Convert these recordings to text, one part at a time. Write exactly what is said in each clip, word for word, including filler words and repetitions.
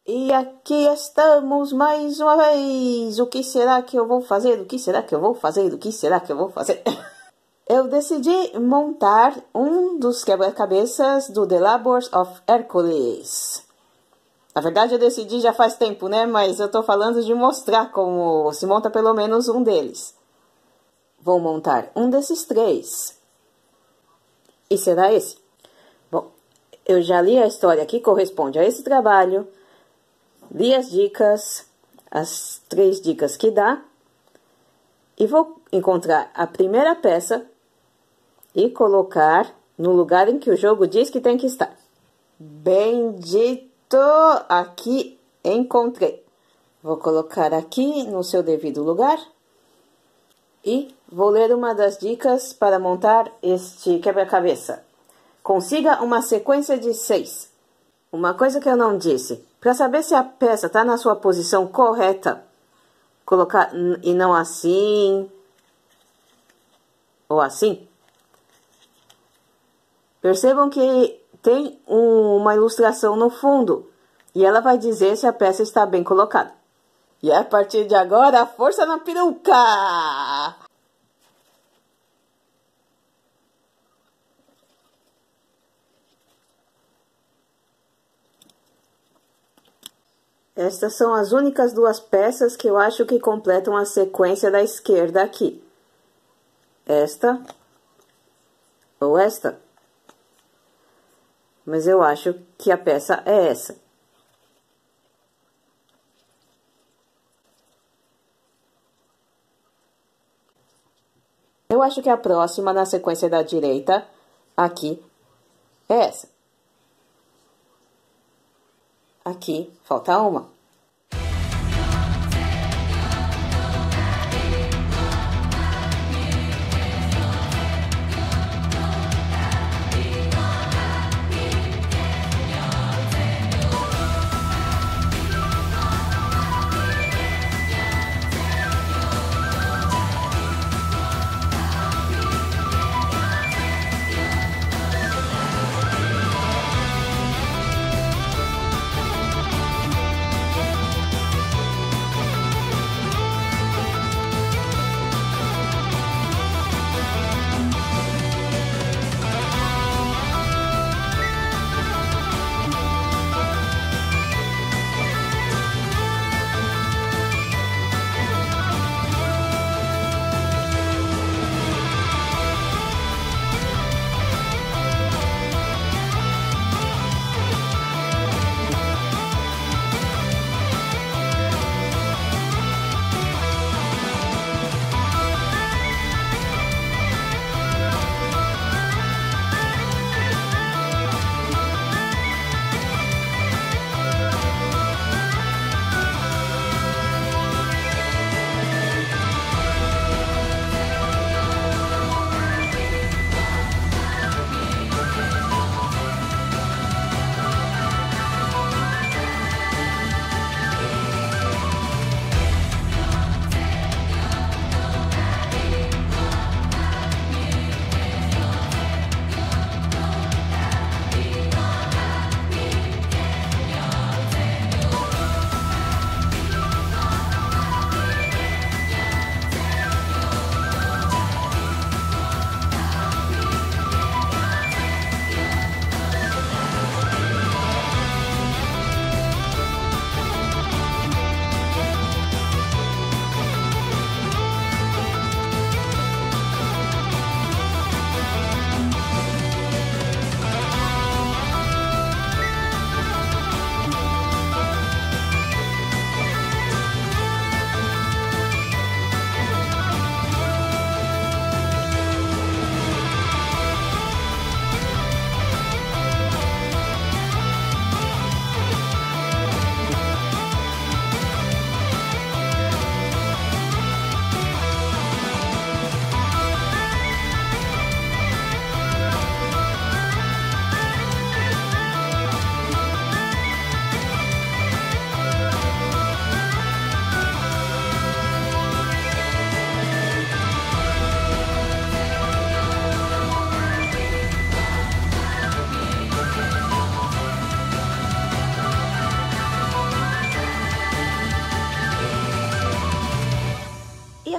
E aqui estamos mais uma vez. O que será que eu vou fazer? O que será que eu vou fazer? O que será que eu vou fazer? Eu decidi montar um dos quebra-cabeças do The Labours of Hercules. Na verdade, eu decidi já faz tempo, né? Mas eu tô falando de mostrar como se monta pelo menos um deles. Vou montar um desses três. E será esse? Bom, eu já li a história que corresponde a esse trabalho. Li as dicas, as três dicas que dá. E vou encontrar a primeira peça e colocar no lugar em que o jogo diz que tem que estar. Bendito! Aqui encontrei. Vou colocar aqui no seu devido lugar. E vou ler uma das dicas para montar este quebra-cabeça. Consiga uma sequência de seis. Uma coisa que eu não disse. Para saber se a peça está na sua posição correta, colocar e não assim ou assim. Percebam que tem um, uma ilustração no fundo e ela vai dizer se a peça está bem colocada. E a partir de agora, força na peruca! Estas são as únicas duas peças que eu acho que completam a sequência da esquerda aqui. Esta ou esta. Mas eu acho que a peça é essa. Eu acho que a próxima na sequência da direita, aqui, é essa. Aqui, falta uma.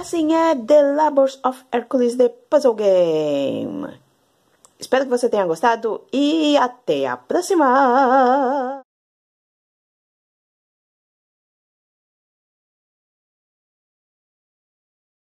assim é The Labors of Hercules The Puzzle Game. Espero que você tenha gostado e até a próxima!